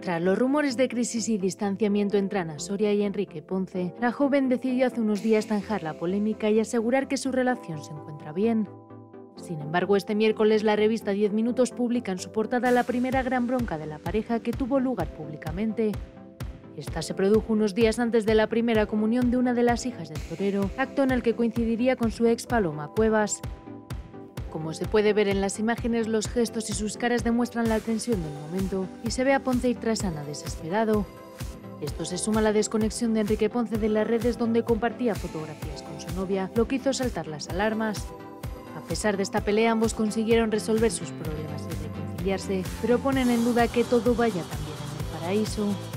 Tras los rumores de crisis y distanciamiento entre Ana Soria y Enrique Ponce, la joven decidió hace unos días zanjar la polémica y asegurar que su relación se encuentra bien. Sin embargo, este miércoles la revista 10 Minutos publica en su portada la primera gran bronca de la pareja que tuvo lugar públicamente. Esta se produjo unos días antes de la primera comunión de una de las hijas del torero, acto en el que coincidiría con su ex Paloma Cuevas. Como se puede ver en las imágenes, los gestos y sus caras demuestran la tensión del momento y se ve a Ponce ir tras Ana desesperado. Esto se suma a la desconexión de Enrique Ponce de las redes, donde compartía fotografías con su novia, lo que hizo saltar las alarmas. A pesar de esta pelea, ambos consiguieron resolver sus problemas y reconciliarse, pero ponen en duda que todo vaya tan bien en el paraíso.